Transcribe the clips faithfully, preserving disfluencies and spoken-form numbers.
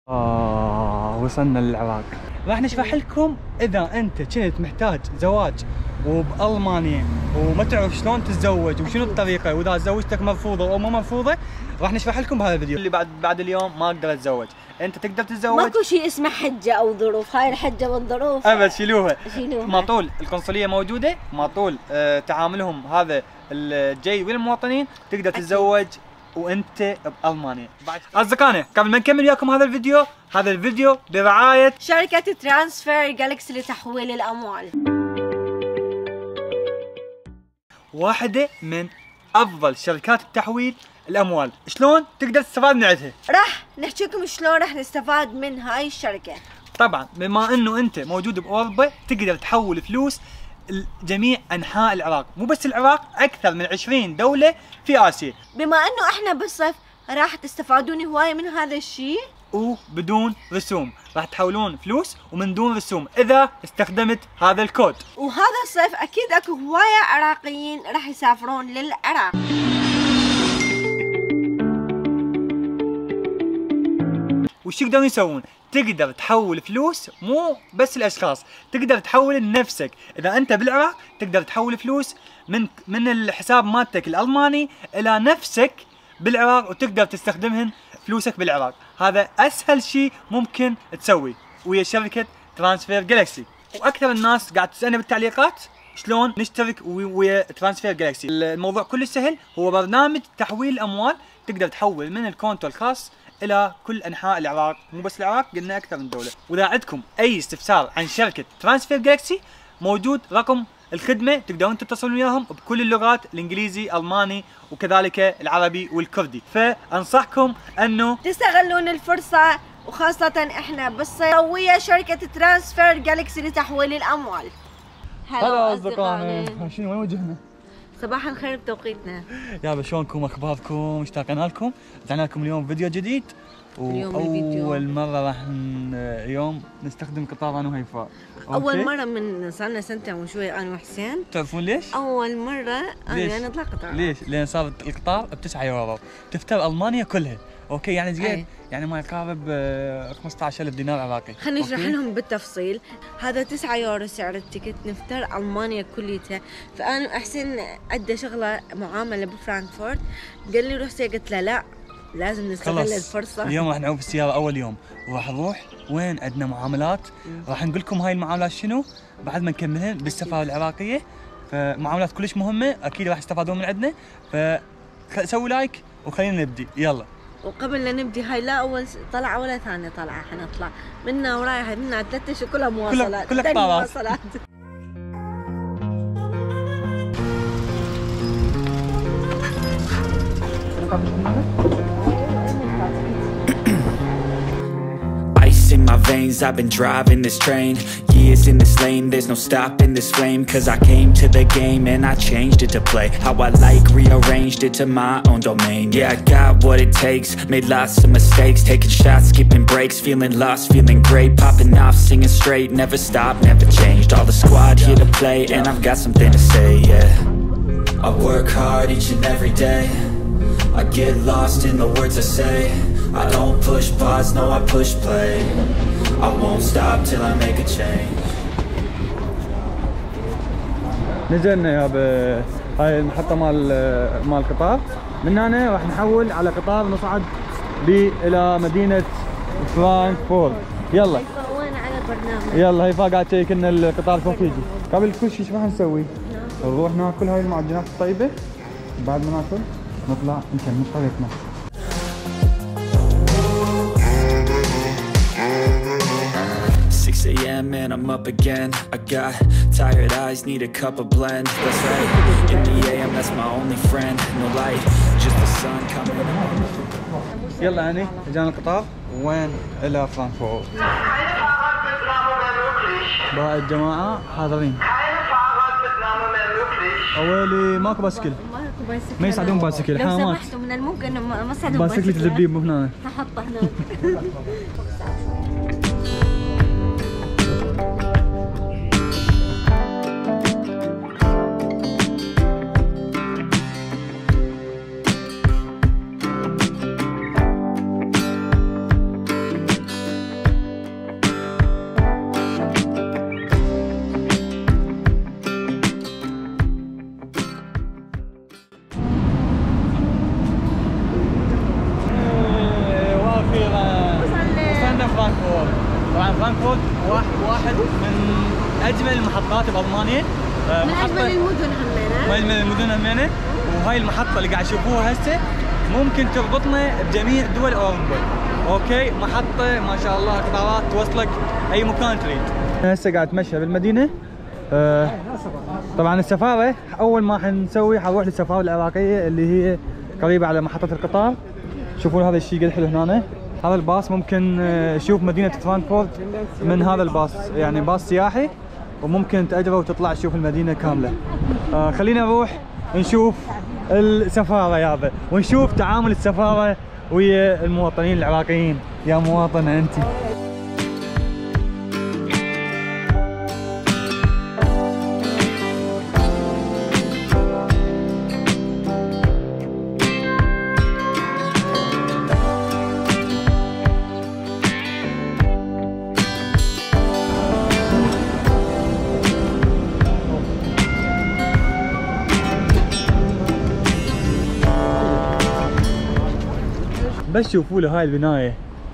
آه وصلنا للعراق. راح نشرح لكم إذا أنت كنت محتاج زواج وبألمانيا وما تعرف شلون تتزوج وشنو الطريقة، وإذا زوجتك مرفوضة أو مو مرفوضة، راح نشرح لكم بهذا الفيديو. اللي بعد بعد اليوم ما أقدر أتزوج، أنت تقدر تتزوج. ماكو شيء اسمه حجة أو ظروف، هاي الحجة والظروف أبد شيلوها. شيلوها. ما طول القنصلية موجودة، ما طول آه تعاملهم هذا الجيد والمواطنين، تقدر تتزوج وانت بالمانيا. اصدقائنا قبل ما نكمل وياكم هذا الفيديو، هذا الفيديو برعايه شركه ترانسفير جالكسي لتحويل الاموال، واحده من افضل شركات التحويل الاموال. شلون تقدر تستفاد من عندها؟ راح نحكي لكم شلون راح نستفاد من هاي الشركه. طبعا بما انه انت موجود باوروبا تقدر تحول فلوس لجميع انحاء العراق، مو بس العراق، اكثر من عشرين دوله في اسيا. بما انه احنا بالصيف راح تستفادون هوايه من هذا الشيء وبدون رسوم، راح تحولون فلوس ومن دون رسوم اذا استخدمت هذا الكود. وهذا الصيف اكيد اكو هوايه عراقيين راح يسافرون للعراق. وش يقدرون يسوون؟ تقدر تحول فلوس مو بس الاشخاص، تقدر تحول لنفسك. اذا انت بالعراق تقدر تحول فلوس من من الحساب مالتك الالماني الى نفسك بالعراق، وتقدر تستخدمهن فلوسك بالعراق. هذا اسهل شيء ممكن تسوي ويا شركه ترانسفير جالكسي. واكثر الناس قاعد تسالني بالتعليقات شلون نشترك ويا ترانسفير جالكسي. الموضوع كله سهل، هو برنامج تحويل الاموال، تقدر تحول من الكونتو الخاص الى كل انحاء العراق، مو بس العراق، قلنا اكثر من دوله. واذا عندكم اي استفسار عن شركه ترانسفير جالكسي موجود رقم الخدمه، تقدرون تتصلون وياهم بكل اللغات، الانجليزي، الماني، وكذلك العربي والكردي. فانصحكم انه تستغلون الفرصه، وخاصه احنا بالصيف ويا شركه ترانسفير جالكسي لتحويل الاموال. هلا اصدقائنا، شنو وين وجهنا؟ صباح الخير بتوقيتنا. يابا شلونكم؟ اخباركم؟ اشتاقنا لكم، رجعنا لكم اليوم فيديو جديد. واول مره راح اليوم نستخدم قطار انا وهيفاء. اول مره من صار لنا سنتين وشوي انا وحسين. تعرفون ليش؟ اول مره انا نطلع قطار. ليش؟ لان صار القطار ب تسعة يورو تفتر المانيا كلها. اوكي يعني زين، يعني ما يقارب خمسة عشر ألف دينار عراقي. خلينا نشرح لهم بالتفصيل. هذا تسعة يورو سعر التيكت، نفتر المانيا كليتها. فانا وحسين ادى شغله معامله بفرانكفورت، قال لي روح سي، قلت له لا لازم نستغل الفرصه. اليوم راح نعوم في السياره اول يوم، وراح نروح وين عندنا معاملات، راح نقول لكم هاي المعاملات شنو بعد ما نكملهن بالسفاره العراقيه. فمعاملات كلش مهمه، اكيد راح تستفادون من عندنا. فسوي لايك وخلينا نبدي، يلا. وقبل لا نبدي، هاي لا اول طلعه ولا ثانيه طلعه، حنطلع منا ورايح منا ثلاث اشهر كلها مواصلات، كلها قطارات. Ice in my veins, I've been driving this train. Years in this lane, there's no stopping this flame. Cause I came to the game and I changed it to play how I like, rearranged it to my own domain. Yeah, I got what it takes, made lots of mistakes, taking shots, skipping breaks, feeling lost, feeling great, popping off, singing straight, never stopped, never changed. All the squad here to play and I've got something to say, yeah. I work hard each and every day, I get lost in the words I say. I don't push pause, no I push play. I won't stop till I make a change. نزلنا يا هاي المحطة مال مال القطار. من هنا راح نحول على قطار نصعد به إلى مدينة فرانكفورت. يلا وين على البرنامج؟ يلا هيفاء قاعد تشيك ان القطار سوف يجي. قبل كل شيء ايش راح نسوي؟ نروح ناكل هاي المعجنات الطيبة، بعد ما ناكل نطلع نكمل طريقنا. six A M and I'm up again. I got tired eyes, need a cup of blend. That's right, in the A M that's my only friend. No light, just the sun coming on. يلا هني جانا القطار وين؟ إلى فرانكفورت. باقي الجماعة حاضرين. أولي ماكو باسكل، ماكو باسكل، ما يساعدون باسكل. لو سمحتوا من الممكن ما تساعدون باسكل. باسكل تدبيب هنا. هحطه هناك. فرانكفورت. طبعا فرانكفورت واحد واحد من اجمل المحطات بألمانيا. من اجمل المدن همينه. من اجمل المدن همينه، وهاي المحطة اللي قاعد تشوفوها هسه ممكن تربطنا بجميع دول اوروبا. اوكي، محطة ما شاء الله قطارات توصلك اي مكان تريد. هسه قاعد اتمشى بالمدينة. آه طبعا السفارة اول ما حنسوي حنروح للسفارة العراقية اللي هي قريبة على محطة القطار. شوفون هذا الشيء قد حلو هنا. هذا الباص ممكن تشوف مدينة فرانكفورت من هذا الباص، يعني باص سياحي وممكن تأجره وتطلع تشوف المدينة كاملة. آه خلينا نروح نشوف السفارة يابا، ونشوف تعامل السفارة ويا المواطنين العراقيين. يا مواطنة انت. بس شوفوا له هاي البناية،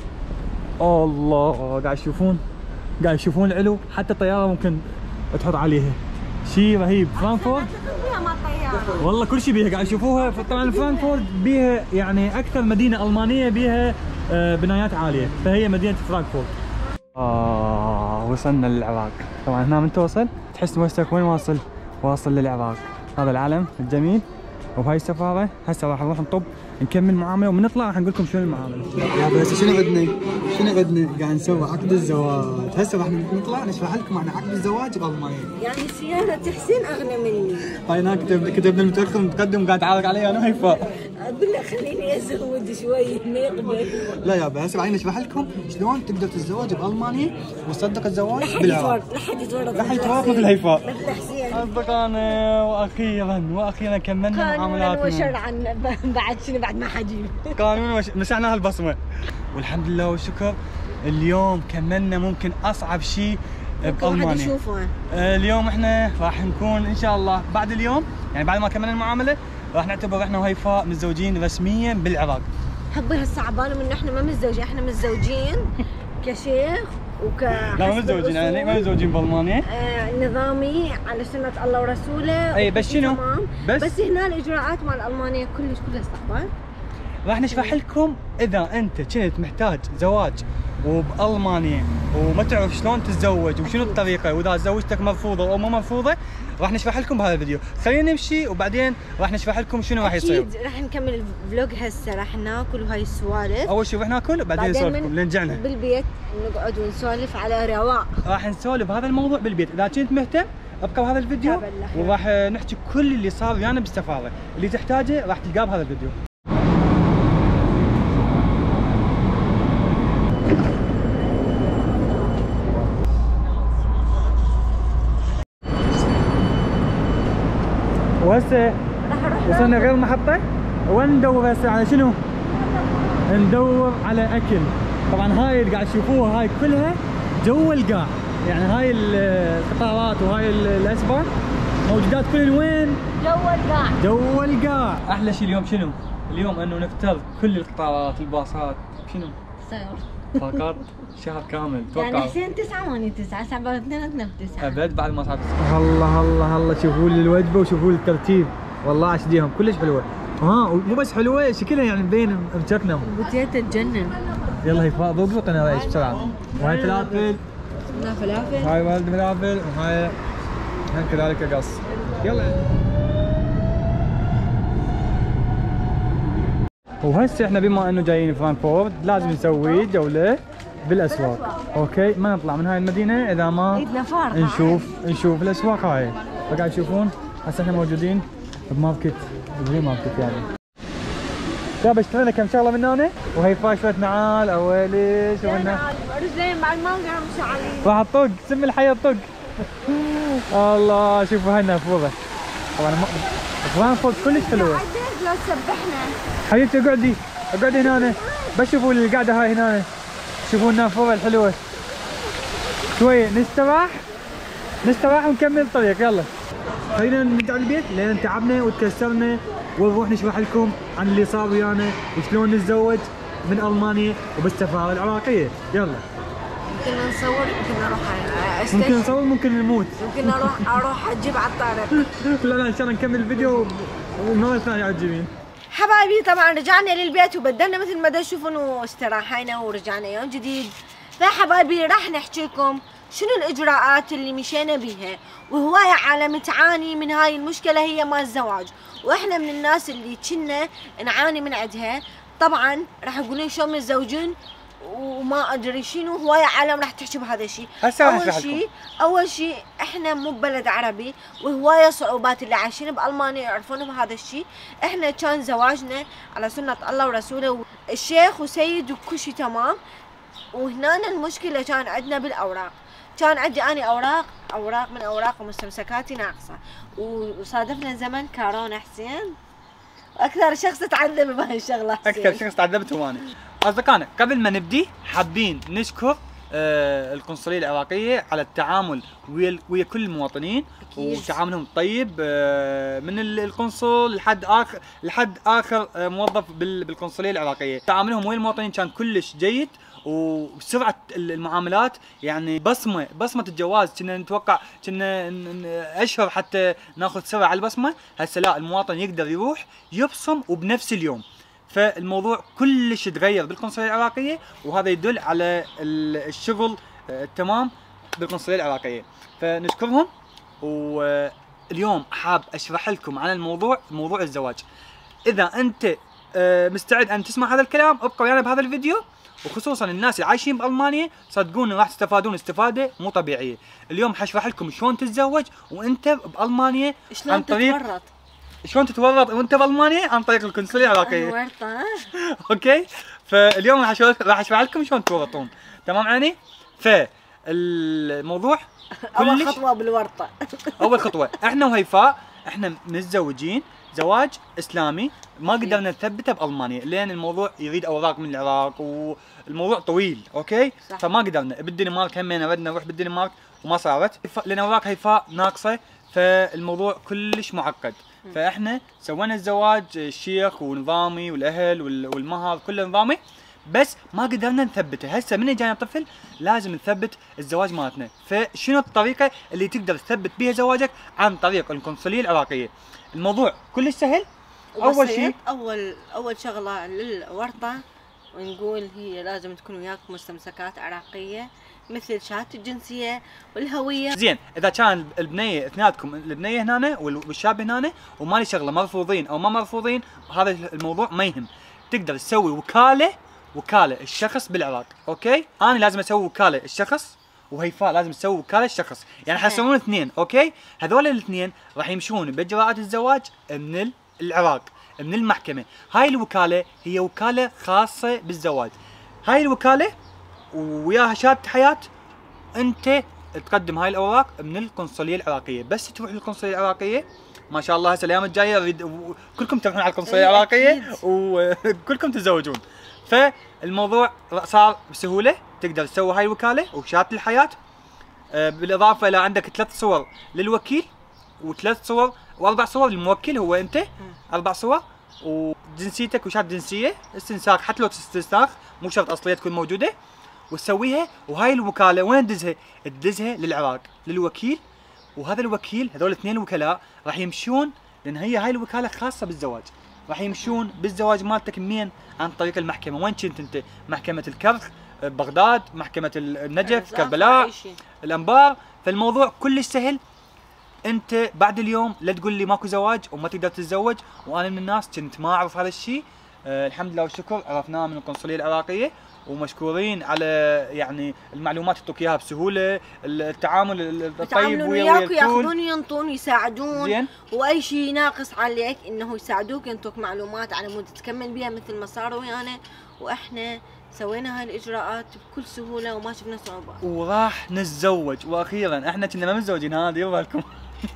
الله قاعد تشوفون قاعد تشوفون العلو، حتى طيارة ممكن تحط عليها. شيء رهيب. فرانكفورت والله كل شيء بيها قاعد تشوفوها. طبعا فرانكفورت بيها يعني أكثر مدينة ألمانية بيها بنايات عالية، فهي مدينة فرانكفورت. آه وصلنا للعراق. طبعا هنا من توصل تحس نفسك وين واصل؟ واصل للعراق. هذا العلم الجميل وهاي السفارة. هسه راح نروح نطب نكمل معامله ومن نطلع راح نقول لكم شنو المعامله. يا بس شنو عندنا؟ شنو عندنا؟ قاعد نسوي عقد الزواج. هسه راح نطلع نشرح لكم عن عقد الزواج بألمانيا. يعني سيارة حسين اغنى مني. هاي هناك كتب كتبنا المتاخر المتقدم قاعد تعارك علي انا هيفاء. بالله خليني ازود شوي ما يقبل. لا يا بس بعدين نشرح لكم شلون تقدر تتزوج بألمانيا وتصدق الزواج بالعراق. لحد يتورط لحد يتورط مثل هيفاء. مثل حسين. اصدقائنا واخيرا واخيرا كملنا معاملاتنا. قانونا وشرعا بعد شنو بعد ما حجيب. قانونا وش... مسحنا هالبصمه والحمد لله والشكر. اليوم كملنا ممكن اصعب شيء بألمانيا. آه اليوم احنا راح نكون ان شاء الله بعد اليوم، يعني بعد ما كملنا المعامله راح نعتبر احنا وهيفاء متزوجين رسميا بالعراق. حبي هسه عبالهم انه احنا ما متزوجين، احنا متزوجين كشيخ وك لا مو متزوجين، يعني ما متزوجين بألمانيا. آه نظامي على سنة الله ورسوله. اي بس شنو؟ بس بس هنا الاجراءات مال المانيا كلش كلها صعبه. راح نشرح لكم اذا انت كنت محتاج زواج وبألمانيا وما تعرف شلون تتزوج وشنو الطريقه، واذا زوجتك مرفوضه او مو مرفوضه راح نشرح لكم بهذا الفيديو. خلينا نمشي وبعدين راح نشرح لكم شنو راح يصير. اكيد راح نكمل الفلوج هسه، راح ناكل وهاي السوالف. اول شيء راح ناكل وبعدين نسولف لكم لين رجعنا بالبيت نقعد ونسولف على رواق. راح نسولف هذا الموضوع بالبيت. اذا كنت مهتم ابقى بهذا الفيديو وراح نحكي كل اللي صار ويانا بالسفاره، اللي تحتاجه راح تلقاه بهذا الفيديو. وهسه وصلنا غير المحطة. وين ندور هسه على شنو؟ ندور على أكل. طبعا هاي اللي قاعد تشوفوها هاي كلها جوا القاع، يعني هاي القطارات وهاي الأسبان موجودات كلهن وين؟ جوا القاع. جوا القاع. أحلى شيء اليوم شنو؟ اليوم إنه نفترض كل القطارات الباصات شنو؟ سيارة. فقط شهر كامل توقع. يعني حسين تسعة واني تسعة، سبعة اثنين تسعة. أبد بعد ما صار تسعة. الله الله الله شوفوا لي الوجبة وشوفوا لي الترتيب، والله اشديهم كلش حلوة. ها مو بس حلوة شكلها يعني مبين بشكلهم. بوتيتا تجنن. يلا هيفاء ذوق وطنا ريش بسرعة. وهاي فلافل. لا فلافل. هاي ولد فلافل وهاي هم كذلك قص. يلا. وهسه احنا بما انه جايين فرانكفورت لازم نسوي جولة بالاسواق، اوكي؟ ما نطلع من هاي المدينة اذا ما نشوف نشوف الاسواق هاي. فقاعد تشوفون هسه احنا موجودين بماركت بري ماركت يعني. شباب اشترينا كم شغلة من هنا وهيفاء شوية نعال اويلي شو قلنا؟ رجلين مع المانجا مشعلين. راح الطق سم الحياة الطق. الله شوفوا هاي النافورة. طبعا فرانكفورت كلش حلوة. لو تسبحنا. حبيبتي اقعدي اقعدي هنا بس شوفوا القعدة هاي هنا. شوفوا النافورة الحلوة. شوي نستراح نستراح ونكمل الطريق. يلا خلينا نرجع البيت لان تعبنا وتكسرنا ونروح نشرح لكم عن اللي صار ويانا وشلون نتزوج من المانيا وبالسفارة العراقية. يلا. ممكن نصور، ممكن اروح استشفى، ممكن نصور، ممكن نموت، ممكن اروح اروح اجيب على الطارق. لا لا ان شاء الله نكمل الفيديو ومرة ثانية عجيبين. حبايبي طبعا رجعنا للبيت وبدلنا مثل ما تشوفوا انه استراحينا ورجعنا يوم جديد. فحبايبي راح نحكي لكم شنو الاجراءات اللي مشينا بيها، وهواية عالم تعاني من هاي المشكلة هي مال الزواج، واحنا من الناس اللي كنا نعاني من عندها. طبعا راح يقولون شلون متزوجين وما ادري شنو، هواية عالم راح تحكي بهذا الشيء. اول شيء اول شيء احنا مو ببلد عربي، وهواية صعوبات اللي عايشين بالمانيا يعرفون بهذا الشيء. احنا كان زواجنا على سنة الله ورسوله، الشيخ وسيد وكل شيء تمام. وهنا المشكلة كان عندنا بالاوراق، كان عندي اني اوراق اوراق من اوراق ومستمسكاتي ناقصة، وصادفنا زمن كورونا حسين، واكثر شخص تعذب بهاي الشغله. اكثر شخص تعذبت هو انا. اصدقائنا قبل ما نبدي حابين نشكر آه القنصليه العراقيه على التعامل ويا ويا كل المواطنين أكيد. وتعاملهم الطيب آه من القنصل لحد اخر لحد اخر آه موظف بالقنصليه العراقيه، تعاملهم ويا المواطنين كان كلش جيد، وسرعه المعاملات يعني بصمه بصمه الجواز كنا نتوقع كنا اشهر حتى ناخذ سرعه على البصمه، هسه لا المواطن يقدر يروح يبصم وبنفس اليوم. فالموضوع كلش تغير بالقنصليه العراقيه، وهذا يدل على الشغل التمام بالقنصليه العراقيه، فنشكرهم. واليوم حاب اشرح لكم عن الموضوع موضوع الزواج. اذا انت مستعد ان تسمع هذا الكلام ابقى ويانا بهذا الفيديو، وخصوصا الناس اللي عايشين بالمانيا صدقوني راح تستفادون استفاده مو طبيعيه. اليوم حشرح لكم شلون تتزوج وانت بالمانيا، شلون تتورط شلون تتورط وانت بالمانيا عن طريق القنصليه العراقيه. ورطه اوكي، فاليوم راح راح اشرح لكم شلون تورطون، تمام يعني؟ فالموضوع اول خطوه بالورطه. اول خطوه احنا وهيفاء احنا متزوجين زواج اسلامي، ما قدرنا نثبته بالمانيا لان الموضوع يريد اوراق من العراق والموضوع طويل، اوكي؟ صح. فما قدرنا. بالدنمارك همين ردنا نروح بالدنمارك وما صارت لان اوراق هيفاء ناقصه، فالموضوع كلش معقد. فاحنا سوينا الزواج الشيخ ونظامي والاهل والمهر كله نظامي، بس ما قدرنا نثبته. هسه من جانا طفل لازم نثبت الزواج مالتنا. فشنو الطريقه اللي تقدر تثبت بها زواجك عن طريق القنصليه العراقيه؟ الموضوع كلش سهل. اول شيء اول اول شغله للورطه ونقول هي لازم تكون وياك مستمسكات عراقيه مثل شهاده الجنسيه والهويه. زين، اذا كان البنيه اثنيناتكم البنيه هنا والشاب هنا ومالي شغله مرفوضين او ما مرفوضين، هذا الموضوع ما يهم. تقدر تسوي وكاله وكاله الشخص بالعراق، اوكي؟ انا لازم اسوي وكاله الشخص، وهيفاء لازم تسوي وكاله الشخص، يعني حيسوون اثنين، اوكي؟ هذول الاثنين راح يمشون باجراءات الزواج من العراق من المحكمه. هاي الوكاله هي وكاله خاصه بالزواج. هاي الوكاله وياها شهاده حياه، انت تقدم هاي الاوراق من القنصليه العراقيه. بس تروح للقنصليه العراقيه ما شاء الله هسه الايام الجايه اريد كلكم تروحون على القنصليه العراقيه وكلكم تتزوجون. فالموضوع صار بسهوله، تقدر تسوي هاي الوكاله وشهاده الحياه، بالاضافه الى عندك ثلاث صور للوكيل وثلاث صور واربع صور للموكل هو انت، اربع صور، وجنسيتك وشهاده جنسيه استنساخ، حتى لو تستنساخ مو شرط اصليه تكون موجوده، وتسويها. وهاي الوكاله وين تدزها؟ تدزها للعراق للوكيل، وهذا الوكيل هذول اثنين وكلاء راح يمشون، لان هي هاي الوكاله خاصه بالزواج، راح يمشون بالزواج مالتك منين؟ عن طريق المحكمه. وين كنت انت؟ محكمه الكرخ بغداد، محكمه النجف، كربلاء، الانبار. فالموضوع كلش سهل. انت بعد اليوم لا تقول لي ماكو زواج وما تقدر تتزوج، وانا من الناس كنت ما اعرف هذا الشيء. أه الحمد لله والشكر عرفناه من القنصليه العراقيه، ومشكورين على يعني المعلومات يعطوك اياها بسهوله، التعامل الطيب وياك، ياخذون ينطون يساعدون. زين. واي شيء ناقص عليك انه يساعدوك، ينطوك معلومات على مود تكمل بها مثل ما صاروا ويانا. واحنا سوينا هاي الاجراءات بكل سهوله وما شفنا صعوبه، وراح نتزوج. واخيرا احنا كنا ما متزوجين، هذا يرضى لكم.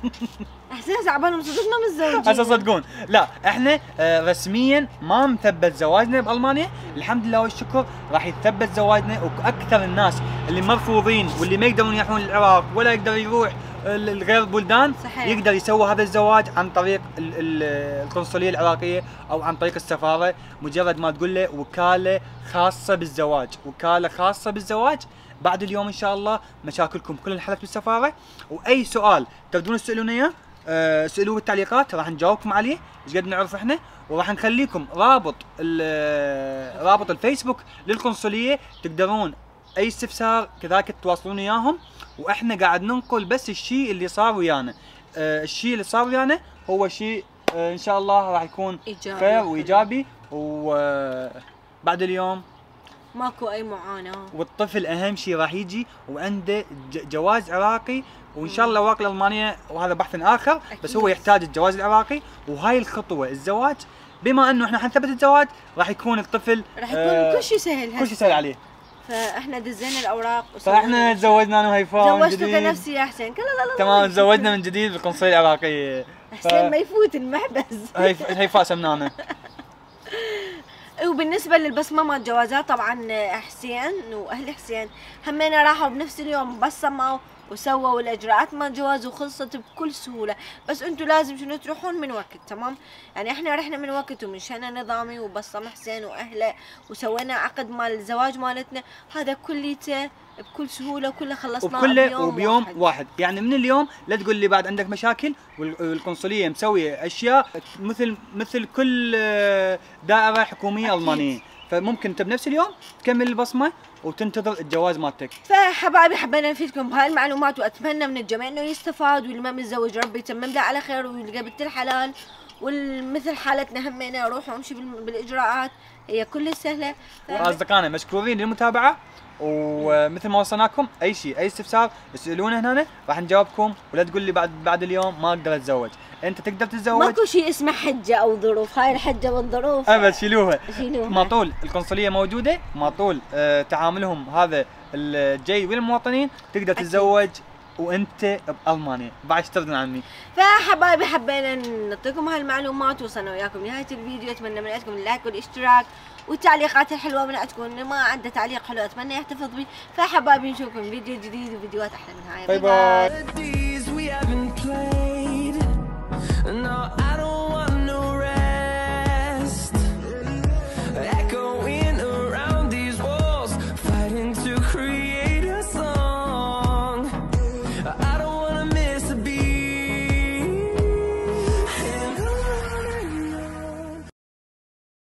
احسن عبالهم صدقنا متزوجين. هسه صدقون لا، احنا رسميا ما مثبت زواجنا بالمانيا، الحمد لله والشكر راح يتثبت زواجنا. واكثر الناس اللي مرفوضين واللي ما يقدرون يروحون العراق ولا يقدر يروح غير البلدان صحيح. يقدر يسوي هذا الزواج عن طريق ال ال القنصليه العراقيه او عن طريق السفاره، مجرد ما تقول له وكاله خاصه بالزواج، وكاله خاصه بالزواج. بعد اليوم ان شاء الله مشاكلكم كلها انحلت بالسفاره، واي سؤال تبدون تسالون اياه أه اسالوه بالتعليقات راح نجاوبكم عليه ايش قد نعرف احنا، وراح نخليكم رابط رابط الفيسبوك للقنصليه، تقدرون اي استفسار كذلك تواصلون اياهم، واحنا قاعد ننقل بس الشيء اللي صار ويانا. أه الشيء اللي صار ويانا هو شيء أه ان شاء الله راح يكون إيجابي خير وايجابي، وبعد اليوم ماكو اي معاناه، والطفل اهم شيء راح يجي وعنده جواز عراقي، وان شاء الله الاوراق الالمانيه وهذا بحث اخر. أكيد. بس هو يحتاج الجواز العراقي، وهاي الخطوه الزواج بما انه احنا حنثبت الزواج راح يكون الطفل راح يكون آه كل شيء سهل، كل شيء سهل عليه. فاحنا دزينا الاوراق فاحنا تزوجنا انا وهيفاء من زوجتك جديد. نفسي يا حسين. لا لا لا تمام تزوجنا من جديد بالقنصليه العراقيه. حسين ف... ما يفوت المحبس. هيفاء سمنانه. وبالنسبه للبصمه جوازات طبعا حسين واهل حسين همينا راحوا بنفس اليوم بصموا وسووا الاجراءات مال جواز وخلصت بكل سهوله، بس انتم لازم شنو تروحون من وقت. تمام يعني احنا رحنا من وقت ومشينا نظامي وبصم حسين واهله وسوينا عقد مال الزواج مالتنا، هذا كليته بكل سهوله وكله خلصناه وكله وبيوم واحد. واحد يعني من اليوم لا تقول لي بعد عندك مشاكل، والقنصليه مسويه اشياء مثل مثل كل دائره حكوميه أكيد. المانيه، فممكن انت بنفس اليوم تكمل البصمه وتنتظر الجواز مالتك. فحبايبي حبينا نفيدكم بهاي المعلومات، واتمنى من الجميع انه يستفاد، واللي ما متزوج ربي يتمم له على خير ويلقى بنت الحلال، والمثل حالتنا همينا روحوا امشي بالاجراءات هي كلها سهله. اصدقائنا مشكورين للمتابعه، ومثل ما وصلناكم اي شيء اي استفسار اسالونا هنا راح نجاوبكم، ولا تقول لي بعد بعد اليوم ما اقدر اتزوج. انت تقدر تتزوج، ماكو شيء اسمه حجه او ظروف، هاي الحجه والظروف ابد شيلوها. شيلوها ما طول القنصليه موجوده، ما طول آه تعاملهم هذا الجيد والمواطنين تقدر تتزوج وانت بالمانيا بعد اشترط عني. فحبايبي حبينا نعطيكم هالمعلومات، وصلنا وياكم نهايه الفيديو. اتمنى من عندكم اللايك والاشتراك والتعليقات الحلوه، من عندكم اللي ما عنده تعليق حلو اتمنى يحتفظ به. فحبايبي نشوفكم فيديو جديد وفيديوهات احلى من هاي. باي باي.